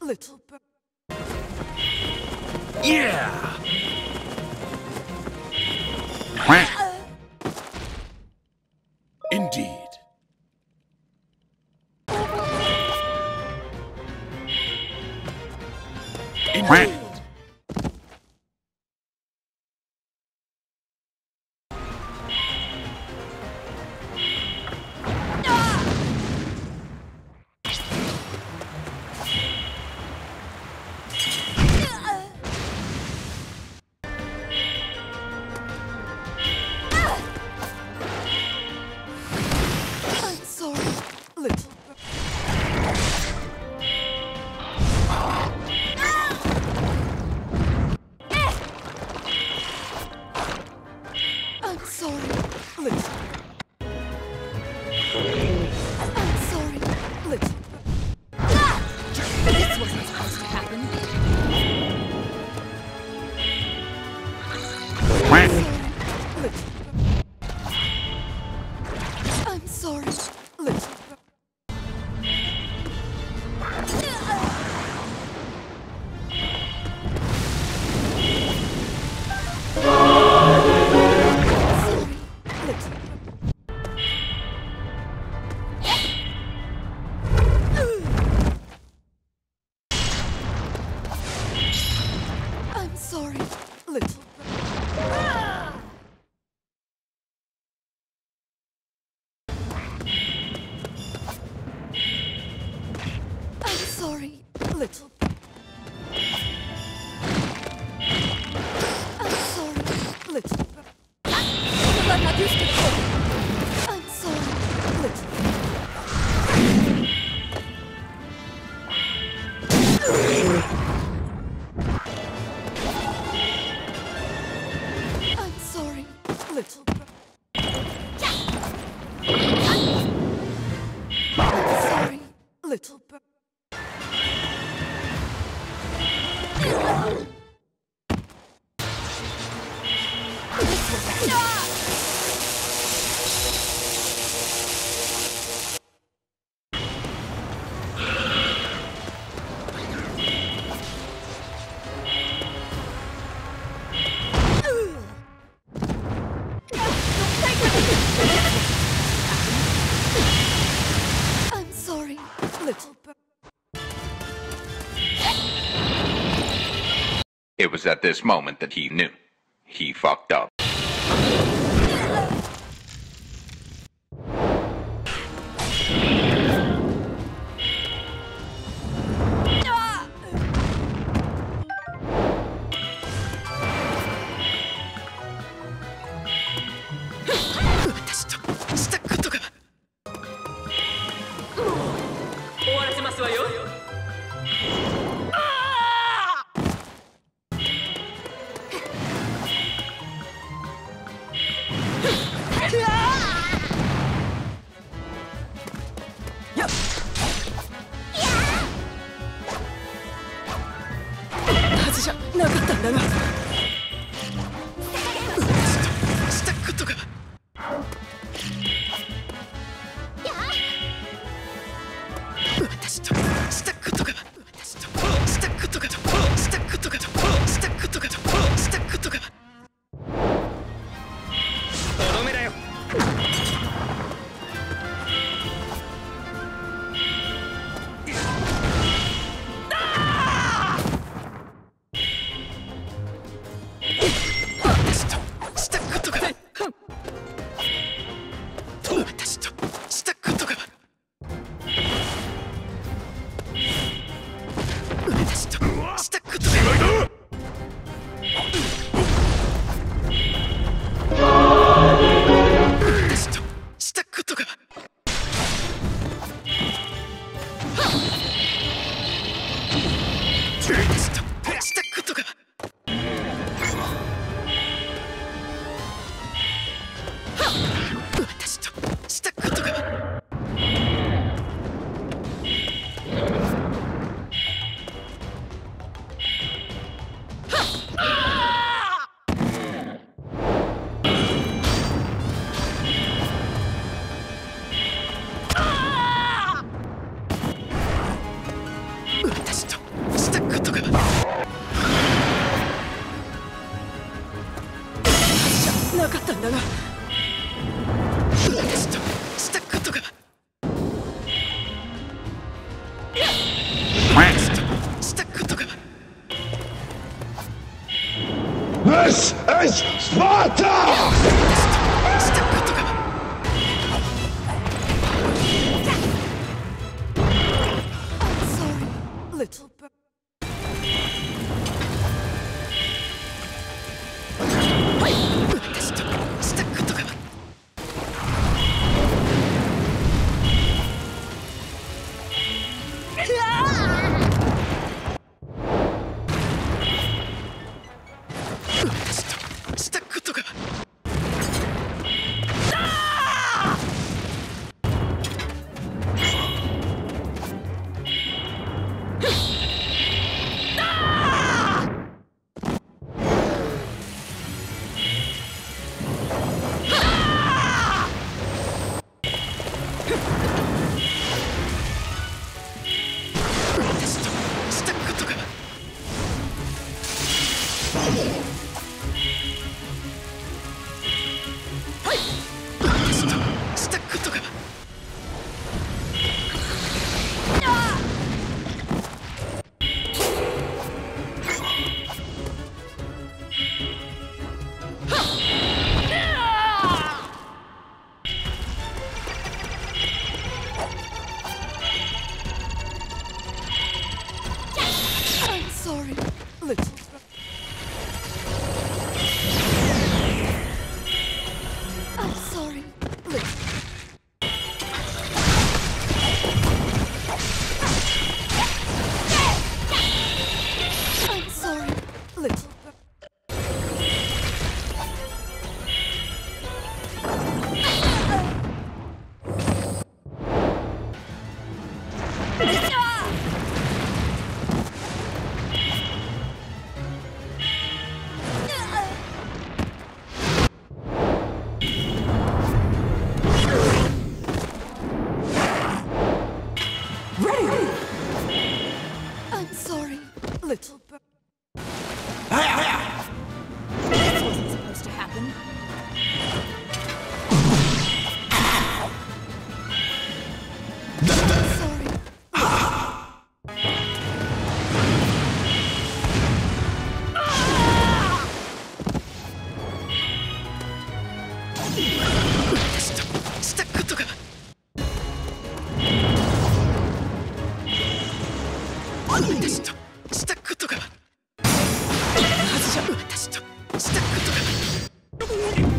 little bird. Yeah! Indeed. Indeed. I'm sorry, little bird. I'm sorry, little bird. I'm sorry, little bird. This wasn't supposed to happen. I'm sorry, little bird. I'm sorry, little bird. I'm sorry, little bird. I'm sorry, little bird. I'm not used to it. I'm sorry, little bird. I'm sorry, little bird. I'm sorry, little bird. I'm sorry, little bird. It was at this moment that he knew. He fucked up. なかったんだが。 私としたことが私としたことが This is Sparta! したことが I'm sorry, little bird. 私としたことが 私としたことが 私としたことが 私としたことが I'm sorry, little bird. I'm sorry, little. I'm sorry, little bird. I'm sorry, little bird. This wasn't supposed to happen. I'm sorry. 私としたことが 私としたことが 私としたことが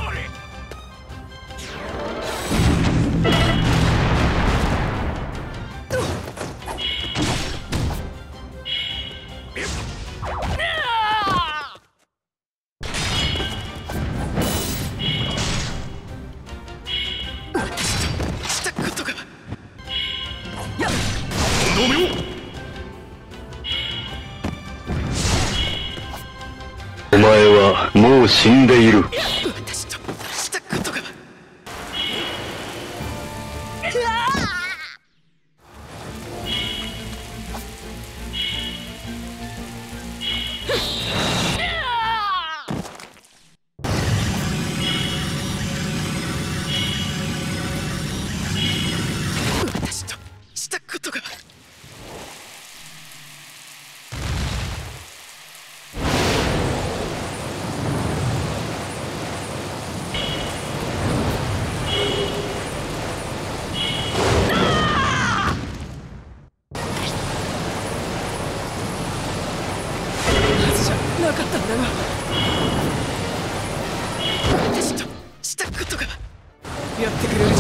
私としたことがお前はもう死んでいる。 私としたことが 私としたことがなかったんだが。 私としたことがやってくれる。